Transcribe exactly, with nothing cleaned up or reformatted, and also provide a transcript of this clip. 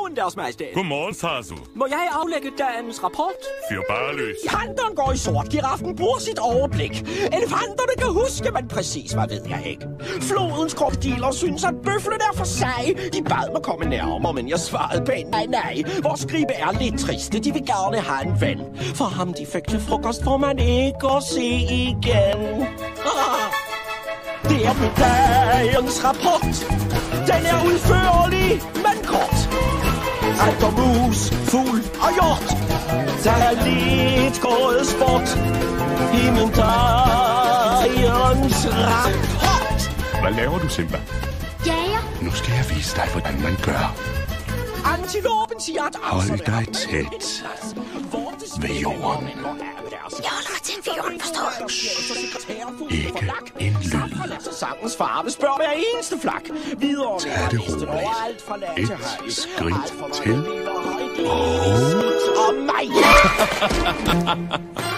Godmorgen, deres majestæt. Godmorgen, Sasu. Må jeg aflægge dagens rapport? Fyr bare løs. Hanteren går i sort, giraffen bruger sit overblik. Elefanterne kan huske, men præcis hvad ved jeg ikke. Flodens krokodiler synes, at bøflen er for sej. De bad mig komme nærmere, men jeg svarede pænt nej, nej. Vores gribe er lidt triste, de vil gerne have en ven. For ham, de fik til frokost, får man ikke at se igen. Ah. Det er min dagens rapport. Den er udførlig, men kort. Alt om mus, fugl og hjort. Der er lidt gået sport i min dagens rapport. Hvad laver du, Simba? Jager. Nu skal jeg vise dig, hvordan man gør. Antilopen siger, at Hold dig tæt ved jorden. Jeg holder mig tæt ved jorden, forstår du? Ikke en lyd. Sangens farve spørger hver eneste flak. Videre Tag det roligt. Et skridt til. Og mig.